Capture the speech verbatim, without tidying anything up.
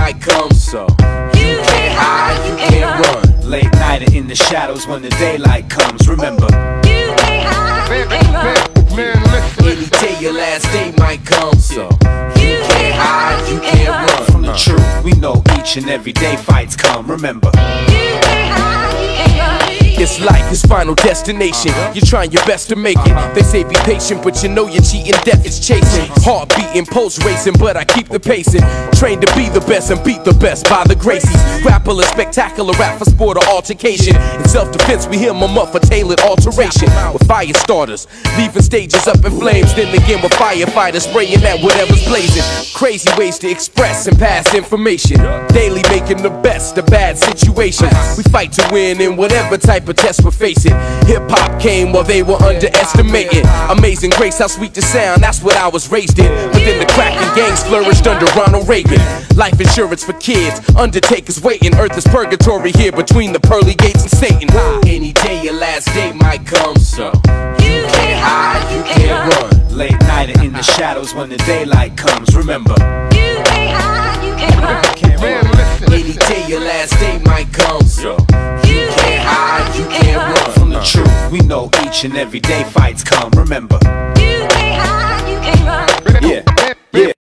might come. So you can't hide, you can't run. Late night and in the shadows when the daylight comes. Remember, You can't hide, you can't run. Man, listen, any day your last day might come. So you can't hide, you can't run from the truth. We know each and every day fights come. Remember, You can't hide, you can't run. It's life, it's final destination. You're trying your best to make it. They say be patient, but you know you're cheating. Death is chasing. Heart beating, pulse racing, but I keep the pacing. Trained to be the best and beat the best by the Gracies. Grapple a spectacular rap for sport or altercation. In self-defense, we hear them up for tailored alteration. With fire starters, leaving stages up in flames. Then again with firefighters spraying at whatever's blazing. Crazy ways to express and pass information. Daily making the best of bad situations. We fight to win in whatever type of test we're facing. Hip-hop came while they were underestimating. Amazing grace, how sweet the sound, that's what I was raised in. But then the cracking gangs flourished under Ronald Reagan. Life insurance for kids, undertakers waiting. Earth is purgatory here between the pearly gates and Satan. any day your last day might come. So You can't hide, you can't run. late night and in the shadows when the daylight comes. Remember, You can't hide, you can't run. man, listen, any day your last day might come. So You can't hide, you can't run. from the truth, we know each and every day fights come. Remember, You can't hide, you can't run. yeah.